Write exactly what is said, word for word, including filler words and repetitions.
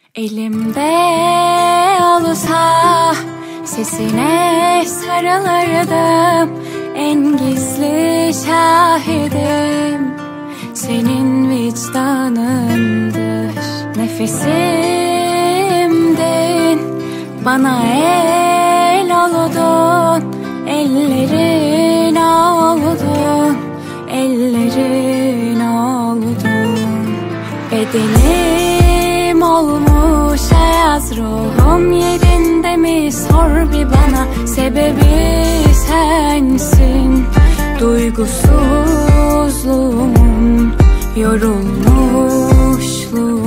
Elimde olsa sesine sarılırdım. En gizli şahidim senin vicdanındır. Nefesimdin, bana el oldun. Ellerin oldun, ellerin oldun. Bedenim olmuş ayaz, ruhum yerinde mi sor bir bana. Sebebi sensin, duygusuzluğum, yorulmuşluğum.